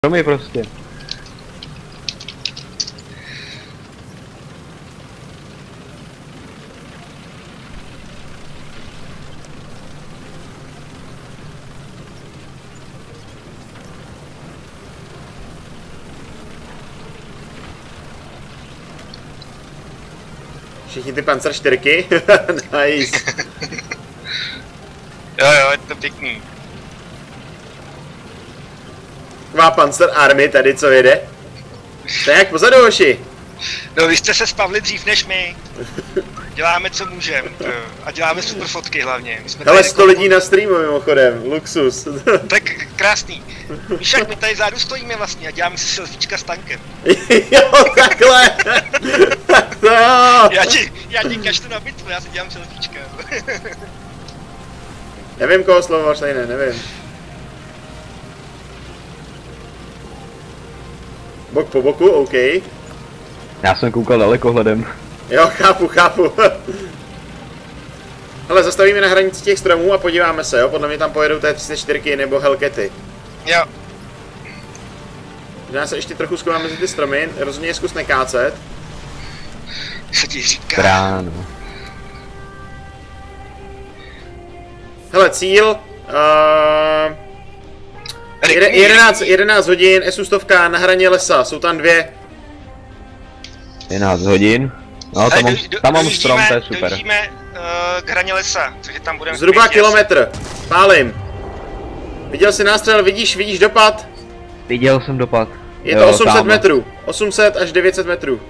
Stromy prostě. Všichni ty Panzer 4. Nice. Jo, je to pěkný. Má Panzer Army tady, co jede. To je jak pozadu, hoši. No vy jste se spavli dřív než my. Děláme co můžeme. A děláme super fotky hlavně. Hele, 100 lidí na streamu mimochodem, luxus. Tak krásný. Víš jak my tady zádu stojíme vlastně a děláme si selfiečka s tankem. Jo, takhle. No. Já ti kašlu na bitvu, já si dělám selfiečka. Nevím, koho slovo stejné, nevím. Bok po boku, OK. Já jsem koukal dalekohledem. Jo, chápu. Hele, zastavíme na hranici těch stromů a podíváme se, jo? Podle mě tam pojedou T-34 nebo Hellcaty. Jo. Já se ještě trochu schováme mezi ty stromy, rozhodně zkus nekácet. Co ti říká? Bráno. Hele, cíl... 11 hodin, SU-100 na hraně lesa, jsou tam dvě. 11 hodin. No, tam mám strom, to je super. Dojíždíme k hraně lesa, takže tam budeme... Zhruba kilometr, pálím. Viděl jsi nástřel, vidíš dopad? Viděl jsem dopad. Je to 800 metrů, 800 až 900 metrů.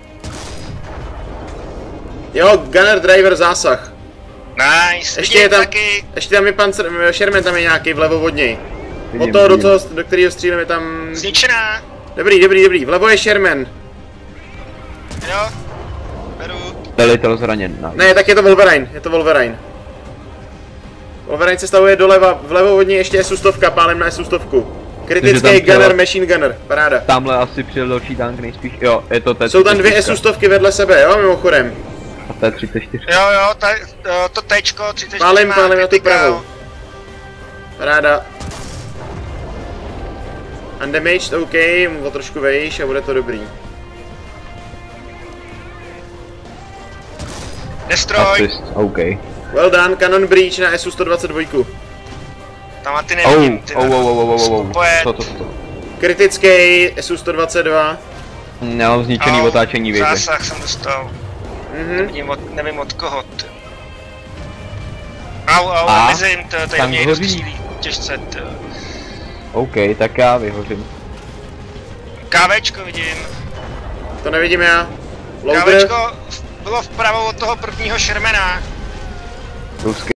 Jo, gunner, driver, zásah. Nice, ještě tam je Panzer, Sherman tam je nějaký vlevo od něj. Od toho, do kterého střílem je tam... Zničená. Dobrý, vlevo je Sherman. Jo, beru. Velitel zraněn. Ne, tak je to Wolverine, Wolverine se stavuje doleva, vlevo od něj ještě SU-100, pálem na SU-100. Kritický gunner, machine gunner, paráda. Tamhle asi přijel další tank nejspíš, jo, je to T-34. Jsou tam dvě SU-100 vedle sebe, jo, mimochodem. A T-34. Jo, to Tčko 34 Pálím na tu pravou. Paráda. Undamaged, OK, o trošku vejš a bude to dobrý. Destroj. OK. Well done, Cannon Breach na SU-122. Tam a ty nevidím, ty Co? Kritický SU-122. Já mám zničený otáčení věže. Zásah jsem dostal. Nevím od koho. Nemizím, to je mě rozstřílí těžce. OK, tak já vyhořím. KVčko vidím. To nevidím já. KVčko bylo vpravo od toho prvního Shermana. Ruský.